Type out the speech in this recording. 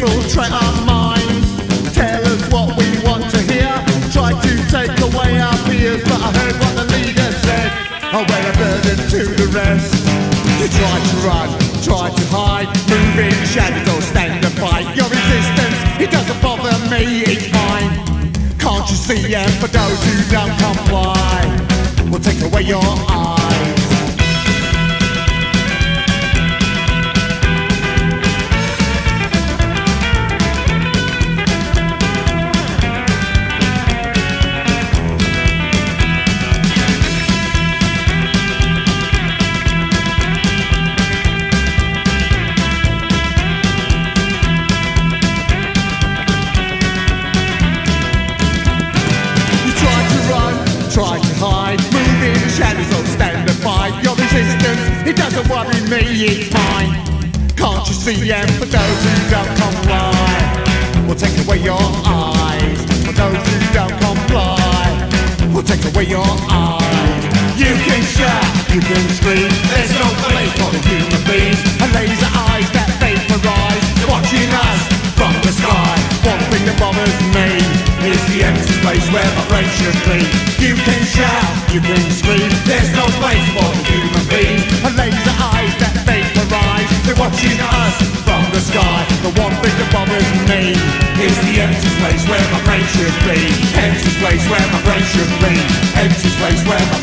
infiltrate our minds, tell us what we want to hear, try to take away our fears. But I heard what the leader said, I wear a burden to the rest. You try to run, try to hide, move in shadows or stand and fight. Your resistance, it doesn't bother me, it's mine. Can't you see? And for those who don't comply, we'll take away your eyes. Try to hide, move in shadows or stand and fight. Your resistance, it doesn't worry me, it's mine. Can't you see? And for those who don't comply, we'll take away your eyes. For those who don't comply, we'll take away your eyes. You can shout, you can scream, there's no place for the human beings. And laser eyes that vaporize, watching us from the sky. One thing that bothers me is the empty space where my brain should be. You can shout, you can scream, there's no place for the human being. And laser eyes that vaporize, they're watching us from the sky. The one thing that bothers me is the empty space where my brain should be. Empty space where my brain should be. Empty space where my